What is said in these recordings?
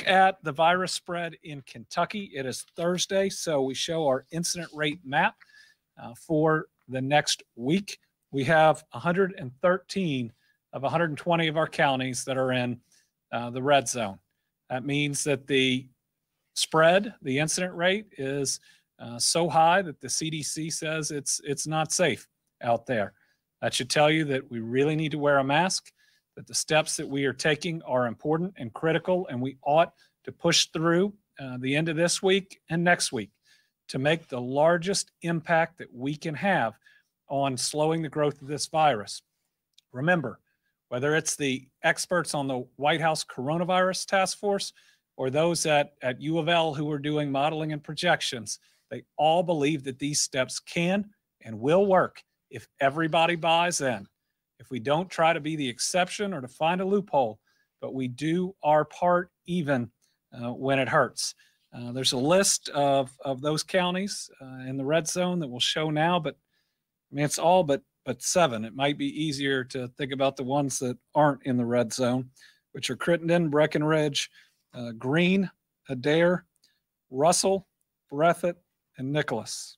look at the virus spread in Kentucky. It is Thursday, so we show our incident rate map for the next week. We have 113 of 120 of our counties that are in the red zone. That means that the spread, the incident rate is so high that the CDC says it's not safe out there. That should tell you that we really need to wear a mask, that the steps that we are taking are important and critical, and we ought to push through the end of this week and next week to make the largest impact that we can have on slowing the growth of this virus. Remember, whether it's the experts on the White House Coronavirus Task Force or those at U of L who are doing modeling and projections, they all believe that these steps can and will work if everybody buys in. If we don't try to be the exception or to find a loophole, but we do our part even when it hurts. There's a list of those counties in the red zone that we'll show now, but I mean, it's all but 7. It might be easier to think about the ones that aren't in the red zone, which are Crittenden, Breckenridge, Greene, Adair, Russell, Breathitt, and Nicholas.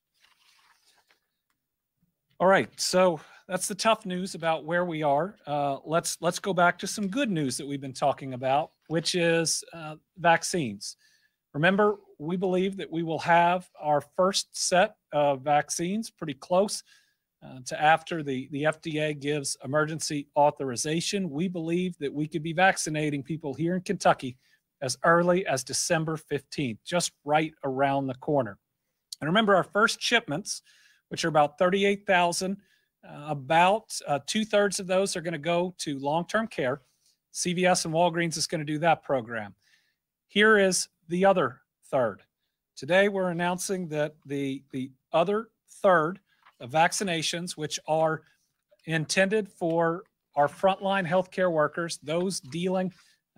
All right, so that's the tough news about where we are. Let's go back to some good news that we've been talking about, which is vaccines. Remember, we believe that we will have our first set of vaccines pretty close to after the FDA gives emergency authorization. We believe that we could be vaccinating people here in Kentucky as early as December 15th, just right around the corner. And remember, our first shipments, which are about 38,000, about 2/3 of those are going to go to long-term care. CVS and Walgreens is going to do that program. Here is the other third. Today, we're announcing that the other third of vaccinations, which are intended for our frontline healthcare workers, those dealing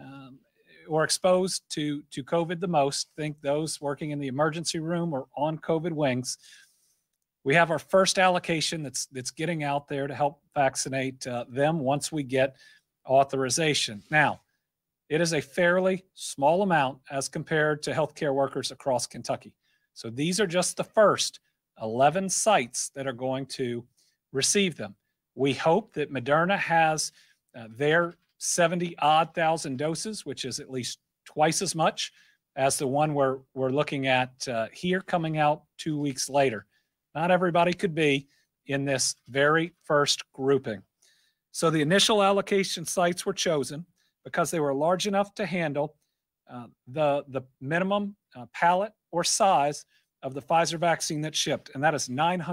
or exposed to COVID the most, think those working in the emergency room or on COVID wings. We have our first allocation that's getting out there to help vaccinate them once we get authorization. Now, it is a fairly small amount as compared to healthcare workers across Kentucky. So these are just the first 11 sites that are going to receive them. We hope that Moderna has their 70-odd thousand doses, which is at least twice as much as the one we're looking at here, coming out 2 weeks later. Not everybody could be in this very first grouping. So the initial allocation sites were chosen because they were large enough to handle the minimum pallet or size of the Pfizer vaccine that shipped, and that is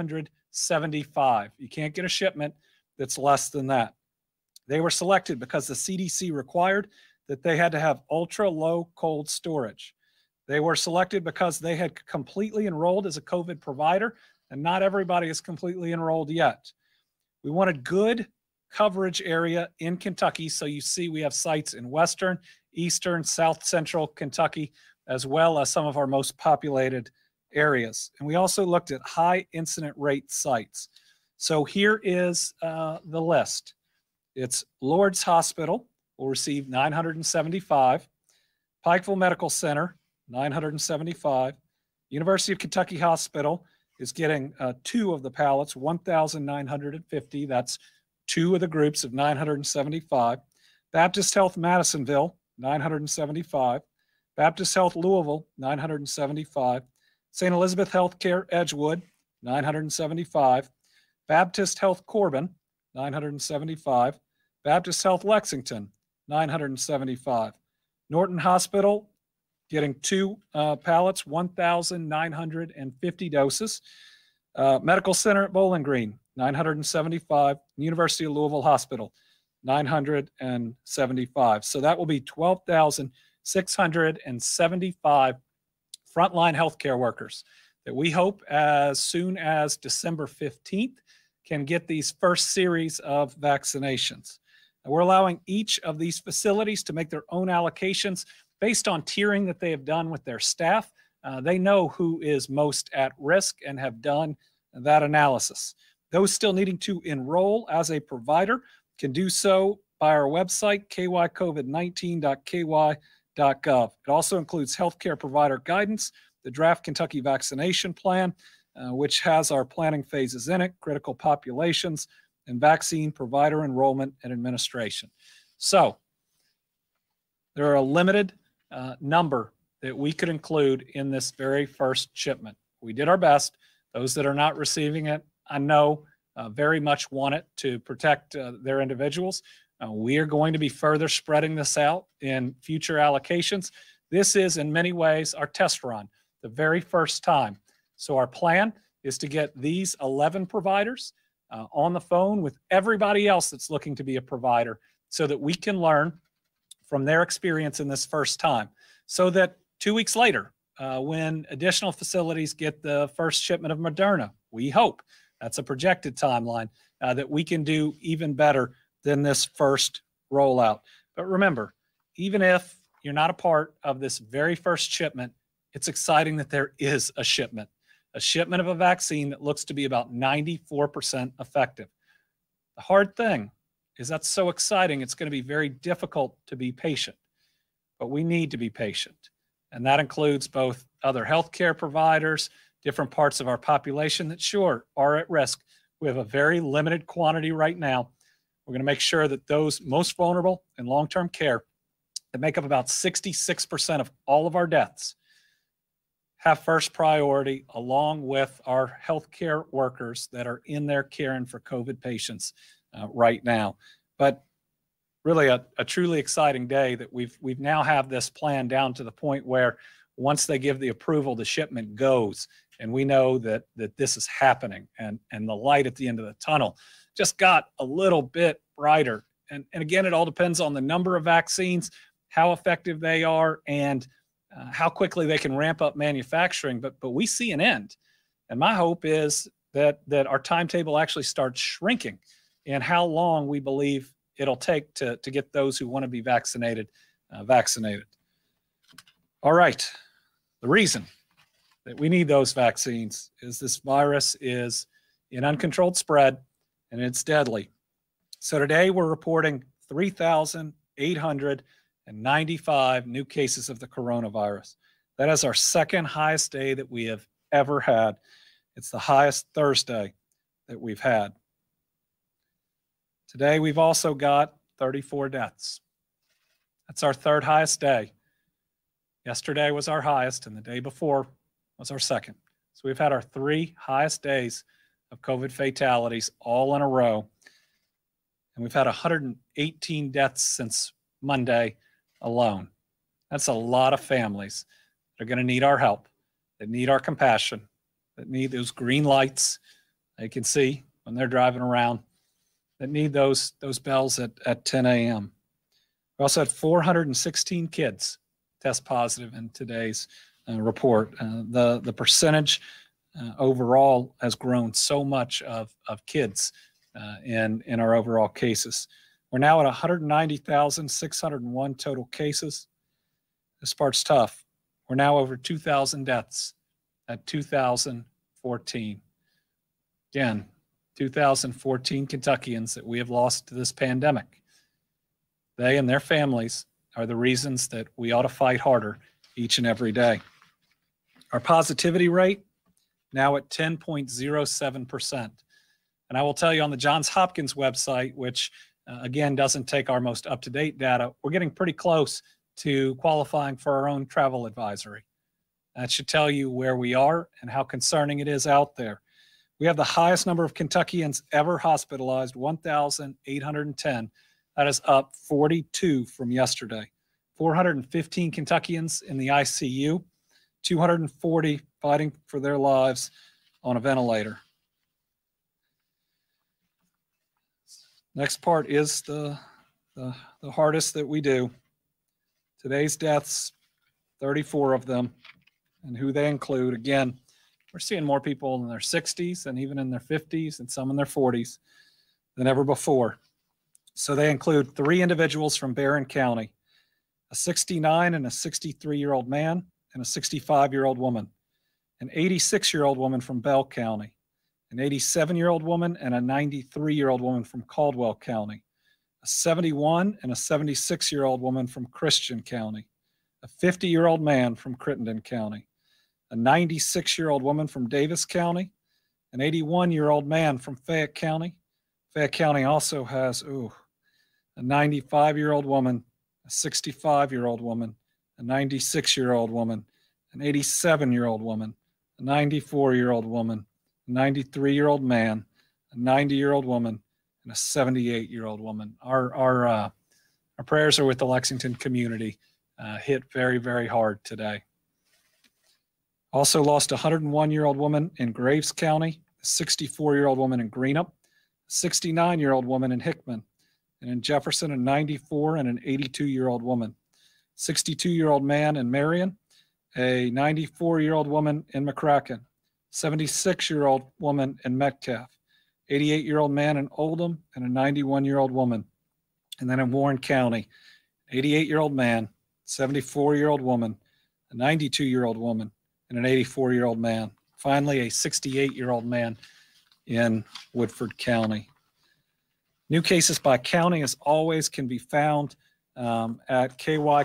975. You can't get a shipment that's less than that. They were selected because the CDC required that they had to have ultra-low cold storage. They were selected because they had completely enrolled as a COVID provider, and not everybody is completely enrolled yet. We wanted good coverage area in Kentucky, so you see we have sites in western, eastern, south central Kentucky, as well as some of our most populated areas. And we also looked at high incident rate sites. So here is the list. It's Lourdes Hospital will receive 975, Pikeville Medical Center, 975, University of Kentucky Hospital is getting 2 of the pallets, 1,950. That's 2 of the groups of 975. Baptist Health Madisonville, 975. Baptist Health Louisville, 975. St. Elizabeth Healthcare Edgewood, 975. Baptist Health Corbin, 975. Baptist Health Lexington, 975. Norton Hospital getting 2 pallets, 1,950 doses. Medical Center at Bowling Green, 975. University of Louisville Hospital, 975. So that will be 12,675 frontline healthcare workers that we hope as soon as December 15th can get these first series of vaccinations. And we're allowing each of these facilities to make their own allocations based on tiering that they have done with their staff. They know who is most at risk and have done that analysis. Those still needing to enroll as a provider can do so by our website, kycovid19.ky census.gov. It also includes healthcare provider guidance, the Draft Kentucky Vaccination Plan, which has our planning phases in it, critical populations, and vaccine provider enrollment and administration. So there are a limited number that we could include in this very first shipment. We did our best. Those that are not receiving it, I know very much want it to protect their individuals. We are going to be further spreading this out in future allocations. This is in many ways our test run, the very first time. So our plan is to get these 11 providers on the phone with everybody else that's looking to be a provider so that we can learn from their experience in this first time, so that 2 weeks later, when additional facilities get the first shipment of Moderna, we hope, that's a projected timeline, that we can do even better than this first rollout. But remember, even if you're not a part of this very first shipment, it's exciting that there is a shipment of a vaccine that looks to be about 94% effective. The hard thing is that's so exciting, it's going to be very difficult to be patient. But we need to be patient. And that includes both other healthcare providers, different parts of our population that sure are at risk. We have a very limited quantity right now. We're going to make sure that those most vulnerable in long-term care that make up about 66% of all of our deaths have first priority, along with our healthcare workers that are in there caring for COVID patients right now. But really a truly exciting day that we've now have this plan down to the point where once they give the approval, the shipment goes, and we know that this is happening, and the light at the end of the tunnel just got a little bit brighter. And again, it all depends on the number of vaccines, how effective they are, and how quickly they can ramp up manufacturing. But we see an end, and my hope is that our timetable actually starts shrinking in how long we believe it'll take to get those who want to be vaccinated vaccinated. All right, the reason that we need those vaccines is this virus is in uncontrolled spread and it's deadly. So today we're reporting 3,895 new cases of the coronavirus. That is our second highest day that we have ever had. It's the highest Thursday that we've had. Today, we've also got 34 deaths. That's our third highest day. Yesterday was our highest, and the day before was our second. So we've had our three highest days of COVID fatalities all in a row. And we've had 118 deaths since Monday alone. That's a lot of families that are going to need our help, that need our compassion, that need those green lights they can see when they're driving around, that need those bells at 10 a.m. We also had 416 kids test positive in today's report. The percentage overall has grown so much of kids in our overall cases. We're now at 190,601 total cases. This part's tough. We're now over 2,000 deaths at 2,014. Again, 2,014 Kentuckians that we have lost to this pandemic. They and their families are the reasons that we ought to fight harder each and every day. Our positivity rate now at 10.07%. And I will tell you, on the Johns Hopkins website, which again doesn't take our most up-to-date data, we're getting pretty close to qualifying for our own travel advisory. That should tell you where we are and how concerning it is out there. We have the highest number of Kentuckians ever hospitalized, 1,810. That is up 42 from yesterday. 415 Kentuckians in the ICU, 240 fighting for their lives on a ventilator. Next part is the hardest that we do. Today's deaths, 34 of them, and who they include. Again, we're seeing more people in their 60s and even in their 50s and some in their 40s than ever before. So they include 3 individuals from Barron County, a 69 and a 63-year-old man and a 65-year-old woman, an 86-year-old woman from Bell County, an 87-year-old woman and a 93-year-old woman from Caldwell County, a 71 and a 76-year-old woman from Christian County, a 50-year-old man from Crittenden County, a 96-year-old woman from Davis County, an 81-year-old man from Fayette County. Fayette County also has a 95-year-old woman, a 65-year-old woman, a 96-year-old woman, an 87-year-old woman, a 94-year-old woman, a 93-year-old man, a 90-year-old woman, and a 78-year-old woman. Our prayers are with the Lexington community, hit very, very hard today. Also lost a 101-year-old woman in Graves County, a 64-year-old woman in Greenup, a 69-year-old woman in Hickman, and in Jefferson, a 94 and an 82-year-old woman. 62-year-old man in Marion, a 94-year-old woman in McCracken, 76-year-old woman in Metcalf, 88-year-old man in Oldham, and a 91-year-old woman. And then in Warren County, 88-year-old man, 74-year-old woman, a 92-year-old woman, and an 84-year-old man. Finally, a 68-year-old man in Woodford County. New cases by county, as always, can be found at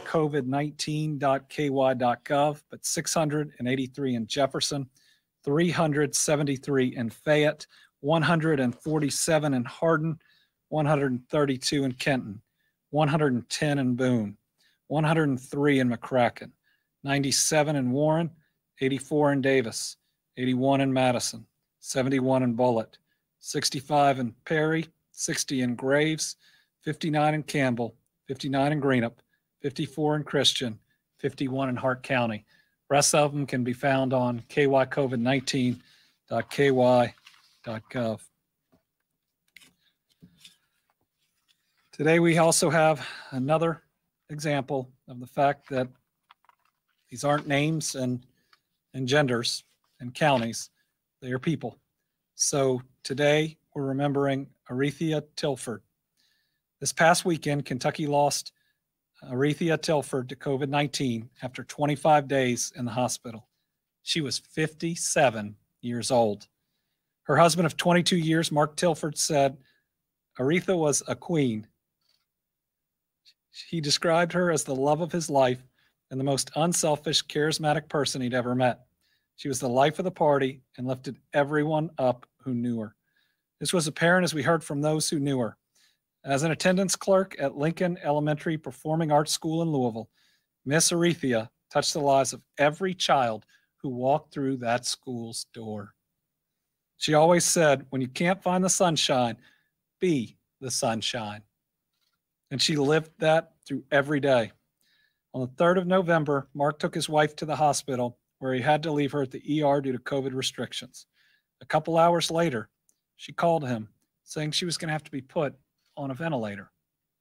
kycovid19.ky.gov, but 683 in Jefferson, 373 in Fayette, 147 in Hardin, 132 in Kenton, 110 in Boone, 103 in McCracken, 97 in Warren, 84 in Davis, 81 in Madison, 71 in Bullitt, 65 in Perry, 60 in Graves, 59 in Campbell, 59 in Greenup, 54 in Christian, 51 in Hart County. Rest of them can be found on kycovid19.ky.gov. Today we also have another example of the fact that these aren't names and genders and counties, they are people. So today we're remembering Aretha Tilford. This past weekend, Kentucky lost Aretha Tilford to COVID-19 after 25 days in the hospital. She was 57 years old. Her husband of 22 years, Mark Tilford, said Aretha was a queen. He described her as the love of his life and the most unselfish, charismatic person he'd ever met. She was the life of the party and lifted everyone up who knew her. This was apparent as we heard from those who knew her. As an attendance clerk at Lincoln Elementary Performing Arts School in Louisville, Miss Aretha touched the lives of every child who walked through that school's door. She always said, when you can't find the sunshine, be the sunshine. And she lived that through every day. On the 3rd of November, Mark took his wife to the hospital where he had to leave her at the ER due to COVID restrictions. A couple hours later, she called him saying she was going to have to be put on a ventilator.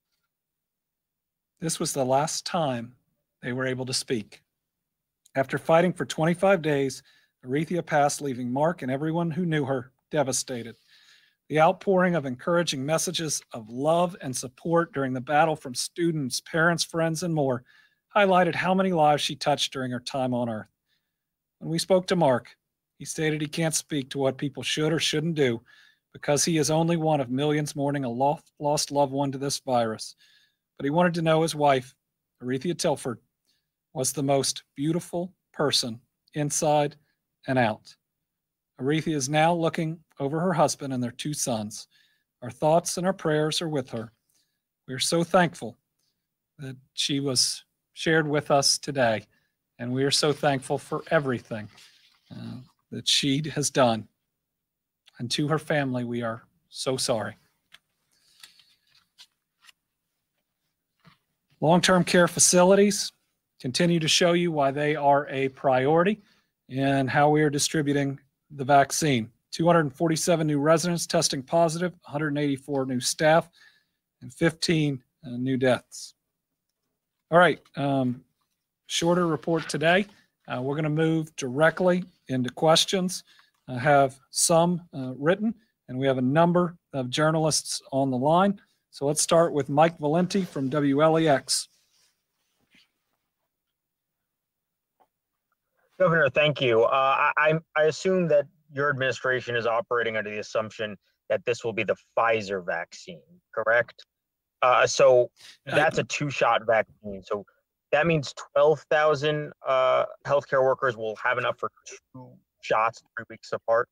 This was the last time they were able to speak. After fighting for 25 days, Aretha passed, leaving Mark and everyone who knew her devastated. The outpouring of encouraging messages of love and support during the battle from students, parents, friends, and more highlighted how many lives she touched during her time on earth. When we spoke to Mark, he stated he can't speak to what people should or shouldn't do because he is only one of millions mourning a lost loved one to this virus. But he wanted to know his wife, Aretha Tilford, was the most beautiful person inside and out. Aretha is now looking over her husband and their 2 sons. Our thoughts and our prayers are with her. We are so thankful that she was shared with us today, and we are so thankful for everything that she has done. And to her family, we are so sorry. Long-term care facilities continue to show you why they are a priority and how we are distributing the vaccine. 247 new residents testing positive, 184 new staff, and 15 new deaths. All right, shorter report today. We're going to move directly into questions. I have some written, and we have a number of journalists on the line. So let's start with Mike Valenti from WLEX. Governor, thank you. I assume that your administration is operating under the assumption that this will be the Pfizer vaccine, correct? So that's a 2-shot vaccine. So that means 12,000 healthcare workers will have enough for 2 shots 3 weeks apart.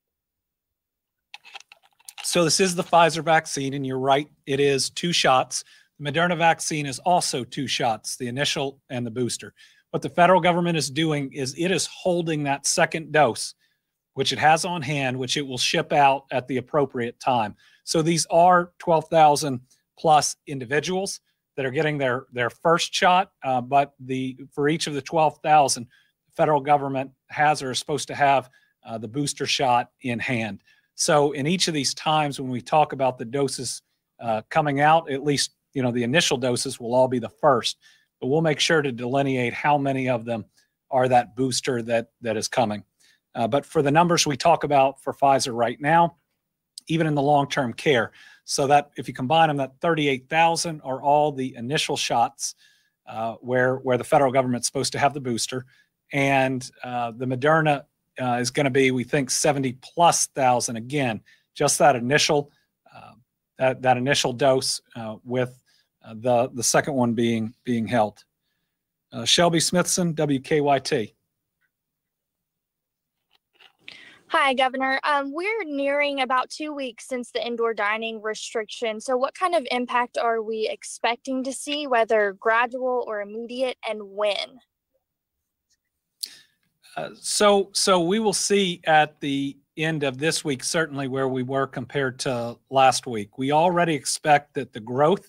So this is the Pfizer vaccine, and you're right, it is 2 shots. The Moderna vaccine is also 2 shots, the initial and the booster. What the federal government is doing is it is holding that second dose, which it has on hand, which it will ship out at the appropriate time. So these are 12,000 plus individuals that are getting their first shot, but for each of the 12,000, the federal government has or is supposed to have the booster shot in hand. So in each of these times when we talk about the doses coming out, at least the initial doses will all be the first, but we'll make sure to delineate how many of them are that booster that is coming. But for the numbers we talk about for Pfizer right now, even in the long-term care, so that if you combine them, that 38,000 are all the initial shots where the federal government's supposed to have the booster, and the Moderna is going to be, we think, 70+ thousand again, just that initial that initial dose with the second one being held. Shelby Smithson, WKYT. Hi, Governor. We're nearing about 2 weeks since the indoor dining restriction. So what kind of impact are we expecting to see, whether gradual or immediate, and when? So we will see at the end of this week, certainly where we were compared to last week. We already expect that the growth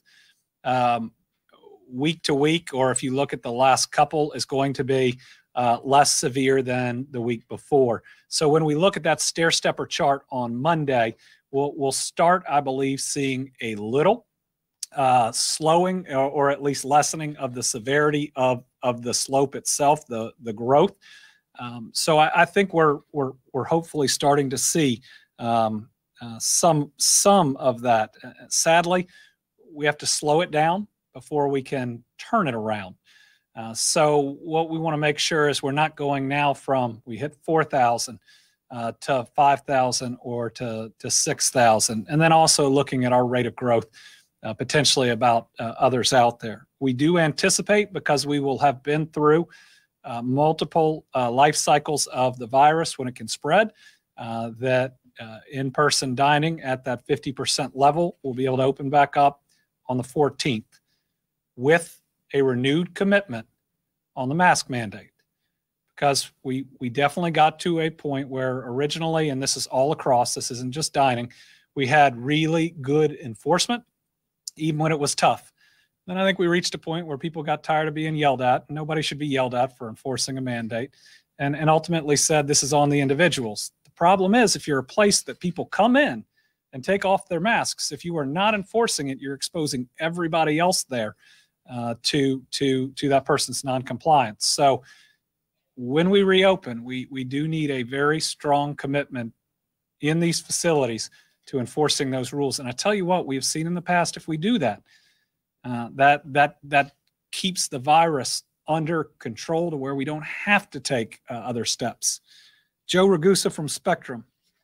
week to week, or if you look at the last couple, is going to be less severe than the week before. So when we look at that stair-stepper chart on Monday, we'll start, I believe, seeing a little slowing or at least lessening of the severity of the slope itself, the growth. So I think we're hopefully starting to see some of that. Sadly, we have to slow it down before we can turn it around. So what we want to make sure is we're not going now from we hit 4,000 to 5,000 or to 6,000, and then also looking at our rate of growth potentially about others out there. We do anticipate, because we will have been through multiple life cycles of the virus when it can spread, that in-person dining at that 50% level will be able to open back up on the 14th with a renewed commitment on the mask mandate, because we definitely got to a point where originally, and this is all across, this isn't just dining, we had really good enforcement, even when it was tough. Then I think we reached a point where people got tired of being yelled at. Nobody should be yelled at for enforcing a mandate, and ultimately said this is on the individuals. The problem is, if you're a place that people come in and take off their masks, if you are not enforcing it, you're exposing everybody else there to that person's noncompliance. So when we reopen, we do need a very strong commitment in these facilities to enforcing those rules. And I tell you what, we've seen in the past, if we do that, that keeps the virus under control to where we don't have to take other steps. Joe Ragusa from Spectrum.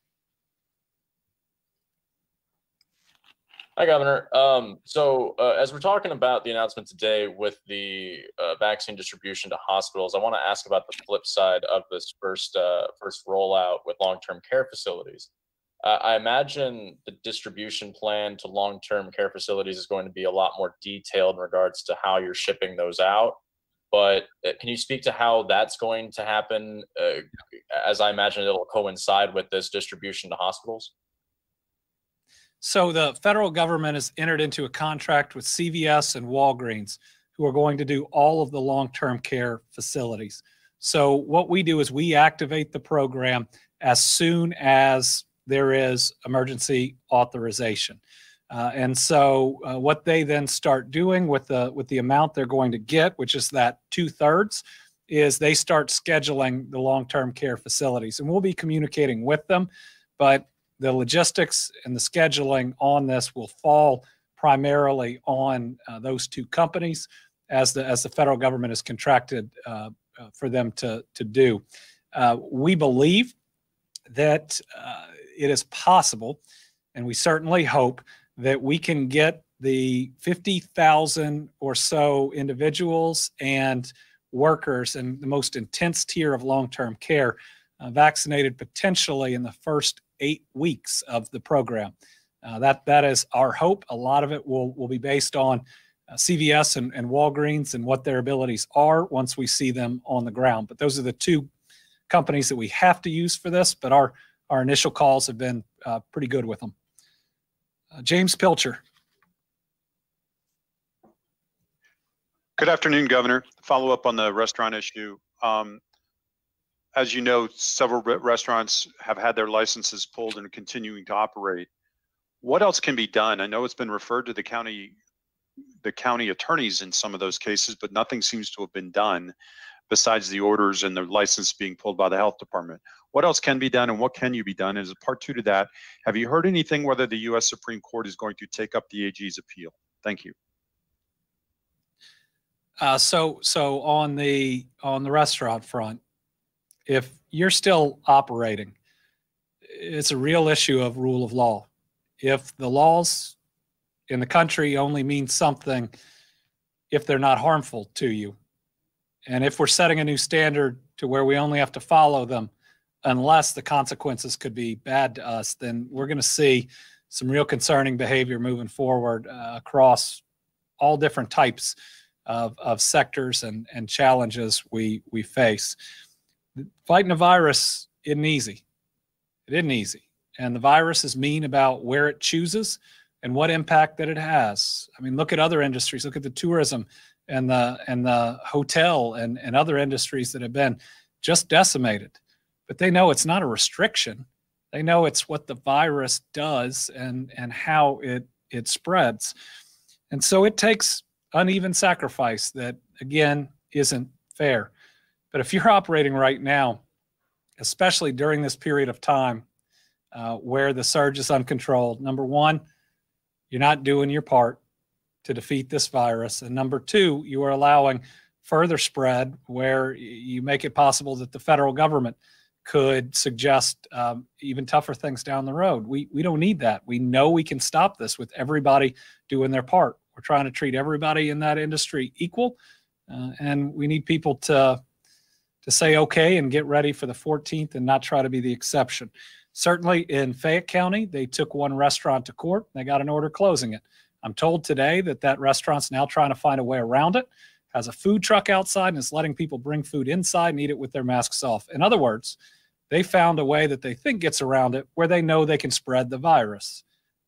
Hi, Governor. As we're talking about the announcement today with the vaccine distribution to hospitals, I want to ask about the flip side of this first rollout with long-term care facilities. I imagine the distribution plan to long-term care facilities is going to be a lot more detailed in regards to how you're shipping those out. But can you speak to how that's going to happen, as I imagine it'll coincide with this distribution to hospitals? So the federal government has entered into a contract with CVS and Walgreens, who are going to do all of the long-term care facilities. So what we do is we activate the program as soon as there is emergency authorization. And so what they then start doing with the amount they're going to get, which is that 2/3, is they start scheduling the long-term care facilities. And we'll be communicating with them, but the logistics and the scheduling on this will fall primarily on those two companies, as the federal government is contracted for them to do. We believe that it is possible, and we certainly hope that we can get the 50,000 or so individuals and workers in the most intense tier of long-term care vaccinated potentially in the first 8 weeks of the program. That is our hope. A lot of it will be based on CVS and Walgreens and what their abilities are once we see them on the ground. But those are the two companies that we have to use for this, but our initial calls have been pretty good with them. James Pilcher. Good afternoon, Governor. Follow up on the restaurant issue. As you know, several restaurants have had their licenses pulled and are continuing to operate. What else can be done? I know it's been referred to the county attorneys in some of those cases, but nothing seems to have been done besides the orders and the license being pulled by the health department. What else can be done, and what can you be done? As a part two to that, have you heard anything whether the U.S. Supreme Court is going to take up the AG's appeal? Thank you. So on the restaurant front, if you're still operating, it's a real issue of rule of law. If the laws in the country only mean something if they're not harmful to you, and if we're setting a new standard to where we only have to follow them unless the consequences could be bad to us, then we're going to see some real concerning behavior moving forward across all different types of sectors and challenges we face. Fighting a virus isn't easy. It isn't easy. And the virus is mean about where it chooses and what impact that it has. I mean, look at other industries. Look at the tourism and the hotel and other industries that have been just decimated. But they know it's not a restriction. They know it's what the virus does and how it spreads. And so it takes uneven sacrifice that, again, isn't fair. But if you're operating right now, especially during this period of time where the surge is uncontrolled, number one, you're not doing your part to defeat this virus. And number two, you are allowing further spread where you make it possible that the federal government could suggest even tougher things down the road. We don't need that. We know we can stop this with everybody doing their part. We're trying to treat everybody in that industry equal, and we need people to say okay and get ready for the 14th and not try to be the exception. Certainly in Fayette County, they took one restaurant to court. They got an order closing it. I'm told today that restaurant's now trying to find a way around it, has a food truck outside and is letting people bring food inside and eat it with their masks off. In other words, they found a way that they think gets around it where they know they can spread the virus.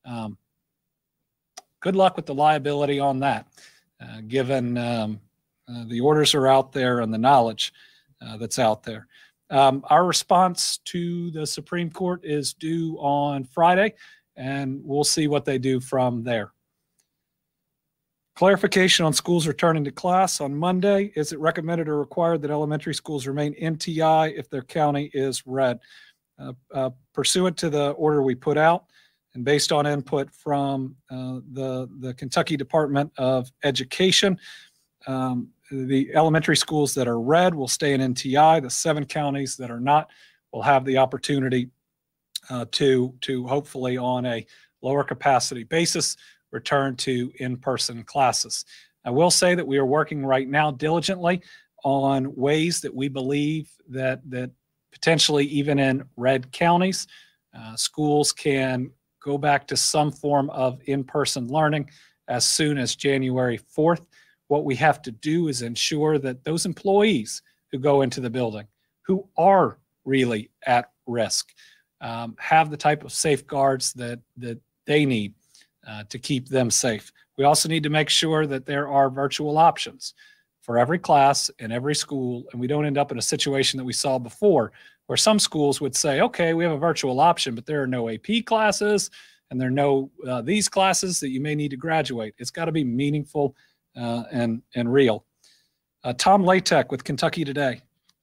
Good luck with the liability on that, given the orders are out there and the knowledge that's out there. Our response to the Supreme Court is due on Friday, and we'll see what they do from there. Clarification on schools returning to class on Monday. Is it recommended or required that elementary schools remain NTI if their county is red? Pursuant to the order we put out and based on input from the Kentucky Department of Education, the elementary schools that are red will stay in NTI. The 7 counties that are not will have the opportunity to hopefully on a lower capacity basis return to in-person classes. I will say that we are working right now diligently on ways that we believe that potentially even in red counties, schools can go back to some form of in-person learning as soon as January 4th. What we have to do is ensure that those employees who go into the building, who are really at risk, have the type of safeguards that they need to keep them safe. We also need to make sure that there are virtual options for every class in every school, and we don't end up in a situation that we saw before where some schools would say, okay, we have a virtual option, but there are no AP classes and there are no these classes that you may need to graduate. It's got to be meaningful and real. Tom Latek with Kentucky Today.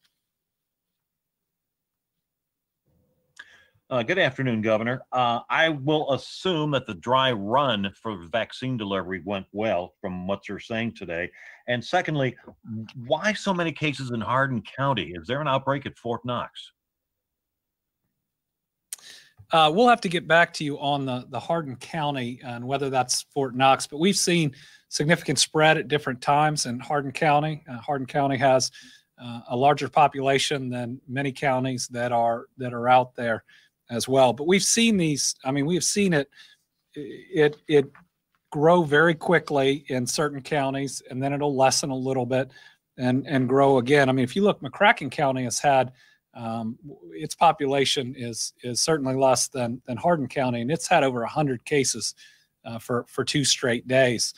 Good afternoon, Governor. I will assume that the dry run for vaccine delivery went well from what you're saying today. And secondly, why so many cases in Hardin County? Is there an outbreak at Fort Knox? We'll have to get back to you on the Hardin County and whether that's Fort Knox, but we've seen significant spread at different times in Hardin County. Hardin County has a larger population than many counties that are out there as well. But we've seen these. I mean, we've seen it grow very quickly in certain counties, and then it'll lessen a little bit and grow again. I mean, if you look, McCracken County has had its population is certainly less than Hardin County, and it's had over 100 cases for 2 straight days.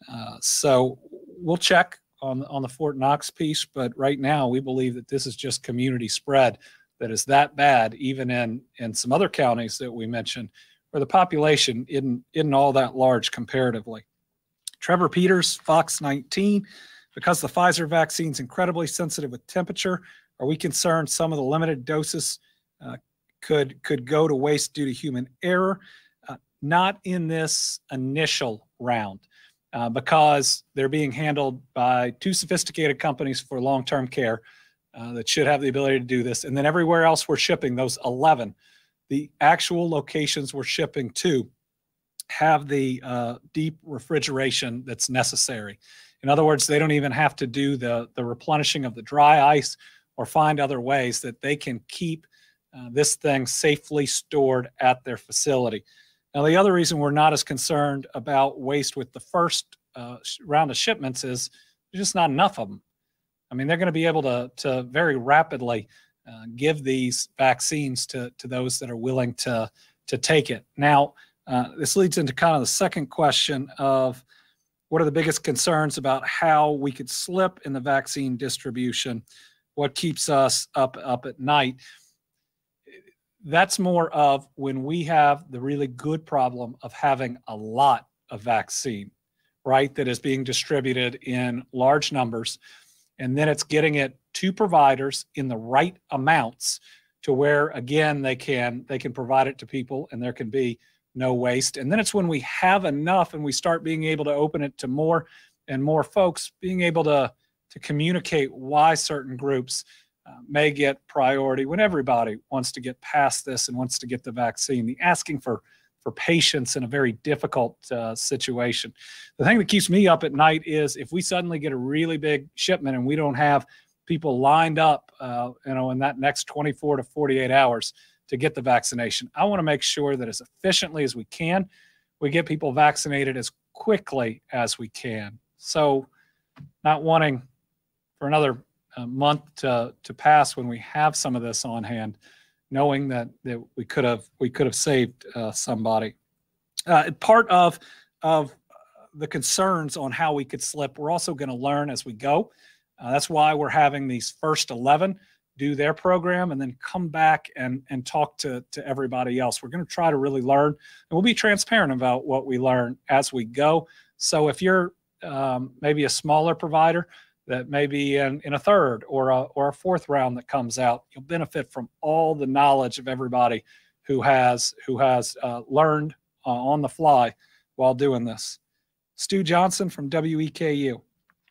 So we'll check on the Fort Knox piece, but right now we believe that this is just community spread that is that bad, even in some other counties that we mentioned, where the population isn't all that large comparatively. Trevor Peters, Fox 19, because the Pfizer vaccine is incredibly sensitive with temperature, are we concerned some of the limited doses could go to waste due to human error? Not in this initial round, because they're being handled by 2 sophisticated companies for long-term care that should have the ability to do this. And then everywhere else we're shipping, those 11, the actual locations we're shipping to have the deep refrigeration that's necessary. In other words, they don't even have to do the replenishing of the dry ice or find other ways that they can keep this thing safely stored at their facility. Now, the other reason we're not as concerned about waste with the first round of shipments is there's just not enough of them. I mean, they're going to be able to very rapidly give these vaccines to those that are willing to take it. Now, this leads into kind of the second question of what are the biggest concerns about how we could slip in the vaccine distribution? What keeps us up at night? That's more of when we have the really good problem of having a lot of vaccine, right, that is being distributed in large numbers, and then it's getting it to providers in the right amounts to where, again, they can provide it to people and there can be no waste. And then it's when we have enough and we start being able to open it to more and more folks, being able to communicate why certain groups may get priority when everybody wants to get past this and wants to get the vaccine. The asking for patience in a very difficult situation. The thing that keeps me up at night is if we suddenly get a really big shipment and we don't have people lined up, in that next 24 to 48 hours to get the vaccination. I want to make sure that as efficiently as we can, we get people vaccinated as quickly as we can. So not wanting for another month to pass when we have some of this on hand, knowing that we could have saved somebody. Part of the concerns on how we could slip, we're also going to learn as we go. That's why we're having these first 11 do their program and then come back and talk to everybody else. We're going to try to really learn, and we'll be transparent about what we learn as we go. So if you're maybe a smaller provider that may be in a third or a fourth round that comes out, you'll benefit from all the knowledge of everybody who has learned on the fly while doing this. Stu Johnson from WEKU.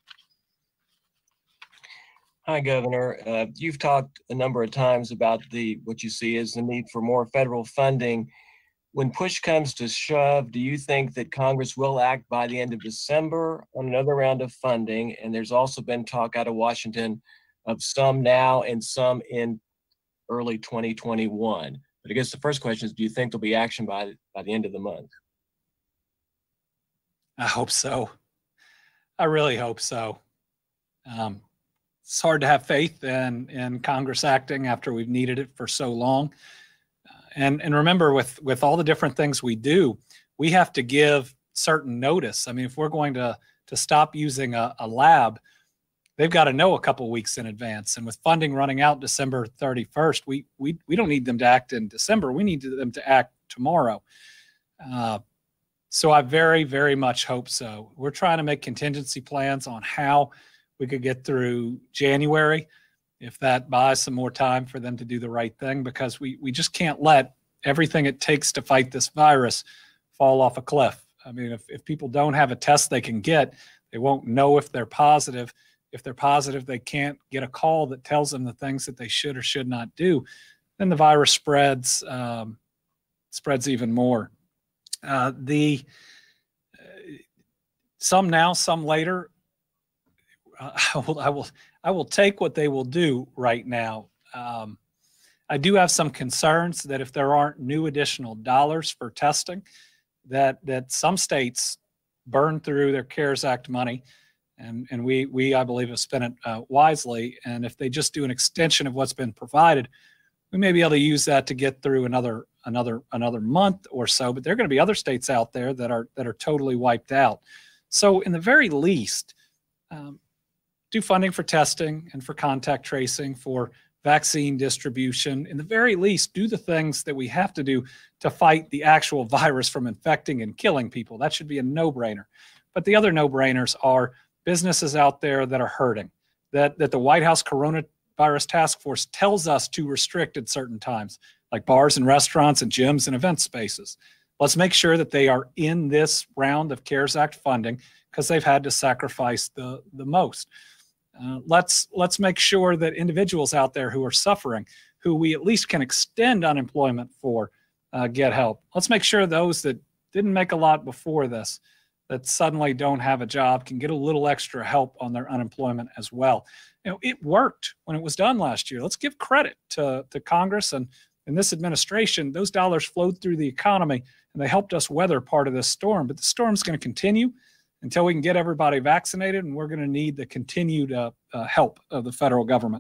Hi, Governor. You've talked a number of times about what you see as the need for more federal funding. When push comes to shove, do you think that Congress will act by the end of December on another round of funding? And there's also been talk out of Washington of some now and some in early 2021. But I guess the first question is, do you think there'll be action by the end of the month? I hope so. I really hope so. It's hard to have faith in Congress acting after we've needed it for so long. And remember, with all the different things we do, we have to give certain notice. I mean, if we're going to stop using a lab, they've got to know a couple weeks in advance. And with funding running out December 31st, we don't need them to act in December. We need them to act tomorrow. So I very, very much hope so. We're trying to make contingency plans on how we could get through January, if that buys some more time for them to do the right thing, because we just can't let everything it takes to fight this virus fall off a cliff. I mean, if people don't have a test they can get, they won't know if they're positive. If they're positive, they can't get a call that tells them the things that they should or should not do. Then the virus spreads spreads even more. Some now, some later. I will take what they will do right now. I do have some concerns that if there aren't new additional dollars for testing, that some states burn through their CARES Act money, and we I believe have spent it wisely. And if they just do an extension of what's been provided, we may be able to use that to get through another month or so. But there are going to be other states out there that are totally wiped out. So in the very least, do funding for testing and for contact tracing, for vaccine distribution. In the very least, do the things that we have to do to fight the actual virus from infecting and killing people. That should be a no-brainer. But the other no-brainers are businesses out there that are hurting, that the White House Coronavirus Task Force tells us to restrict at certain times, like bars and restaurants and gyms and event spaces. Let's make sure that they are in this round of CARES Act funding because they've had to sacrifice the most. Let's make sure that individuals out there who are suffering, who we at least can extend unemployment for, get help. Let's make sure those that didn't make a lot before this, that suddenly don't have a job, can get a little extra help on their unemployment as well. You know, it worked when it was done last year. Let's give credit to Congress and this administration. Those dollars flowed through the economy and they helped us weather part of this storm. But the storm's going to continue until we can get everybody vaccinated, and we're going to need the continued help of the federal government.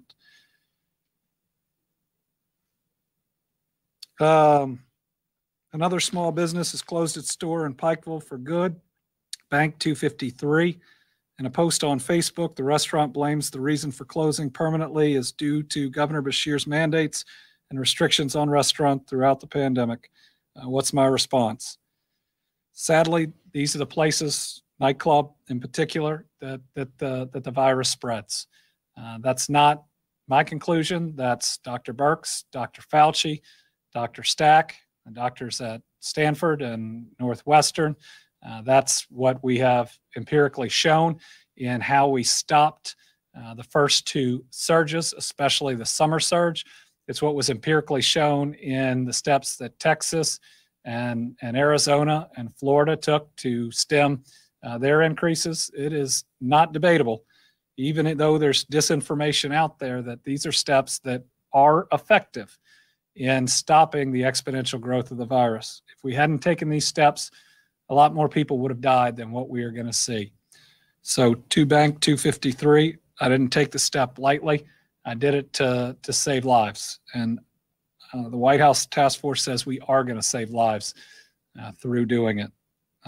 Another small business has closed its store in Pikeville for good. Bank 253. In a post on Facebook, the restaurant blames the reason for closing permanently is due to Governor Beshear's mandates and restrictions on restaurants throughout the pandemic. What's my response? Sadly, these are the places, nightclub in particular, that the virus spreads. That's not my conclusion. That's Dr. Birx, Dr. Fauci, Dr. Stack, and doctors at Stanford and Northwestern. That's what we have empirically shown in how we stopped the first two surges, especially the summer surge. It's what was empirically shown in the steps that Texas and Arizona and Florida took to stem their increases. It is not debatable, even though there's disinformation out there, that these are steps that are effective in stopping the exponential growth of the virus. If we hadn't taken these steps, a lot more people would have died than what we are going to see. So to Bank 253, I didn't take the step lightly. I did it to save lives. And the White House Task Force says we are going to save lives through doing it.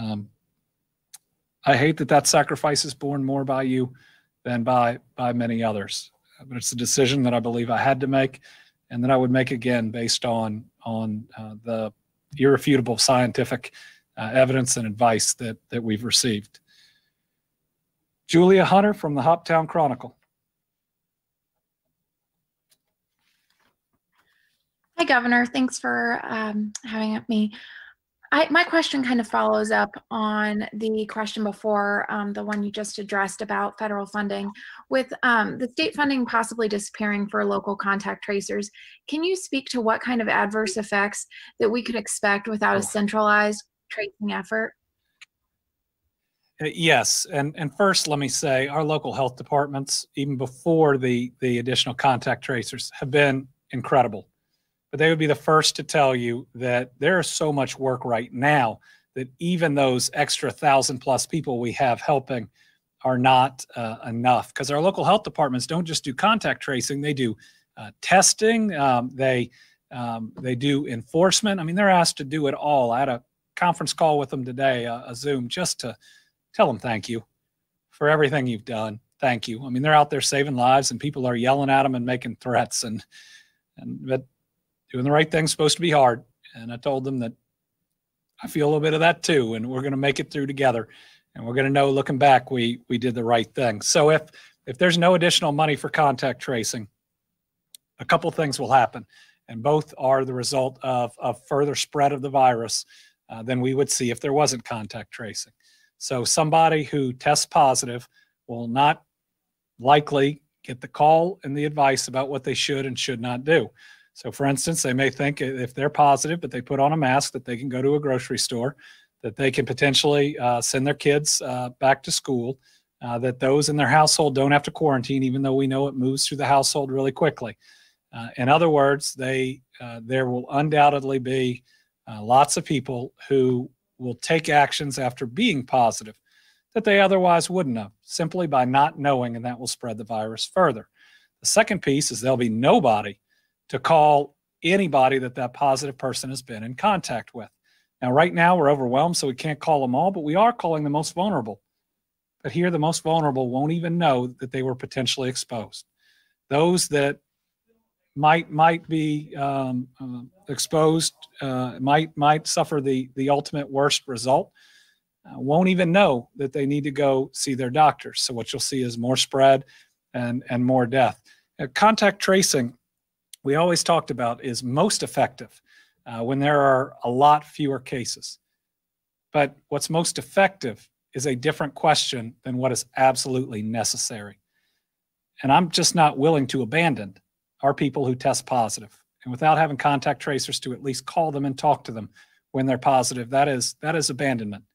I hate that sacrifice is borne more by you than by many others. But it's a decision that I believe I had to make, and that I would make again based on the irrefutable scientific evidence and advice that we've received. Julia Hunter from the Hoptown Chronicle. Hi, Governor. Thanks for having me. My question kind of follows up on the question before, the one you just addressed about federal funding. With the state funding possibly disappearing for local contact tracers, can you speak to what kind of adverse effects that we could expect without a centralized tracing effort? Yes, and first let me say our local health departments, even before the additional contact tracers, have been incredible. But they would be the first to tell you that there is so much work right now that even those extra 1,000+ people we have helping are not enough, because our local health departments don't just do contact tracing, they do testing, they do enforcement. I mean, they're asked to do it all. I had a conference call with them today, a Zoom, just to tell them thank you for everything you've done. Thank you. I mean, they're out there saving lives, and people are yelling at them and making threats, but doing the right thing's supposed to be hard. And I told them that I feel a little bit of that too, and we're going to make it through together. And we're going to know, looking back, we did the right thing. So if there's no additional money for contact tracing, a couple things will happen, and both are the result of further spread of the virus than we would see if there wasn't contact tracing. So somebody who tests positive will not likely get the call and the advice about what they should and should not do. So for instance, they may think if they're positive, but they put on a mask, that they can go to a grocery store, that they can potentially send their kids back to school, that those in their household don't have to quarantine, even though we know it moves through the household really quickly. In other words, there will undoubtedly be lots of people who will take actions after being positive that they otherwise wouldn't have, simply by not knowing, and that will spread the virus further. The second piece is there'll be nobody to call anybody that positive person has been in contact with. Now, right now, we're overwhelmed, so we can't call them all, but we are calling the most vulnerable. But here, the most vulnerable won't even know that they were potentially exposed. Those that might be exposed, might suffer the ultimate worst result, won't even know that they need to go see their doctors. So what you'll see is more spread and more death. Contact tracing, we always talked about, is most effective when there are a lot fewer cases. But what's most effective is a different question than what is absolutely necessary. And I'm just not willing to abandon our people who test positive. And without having contact tracers to at least call them and talk to them when they're positive, that is abandonment.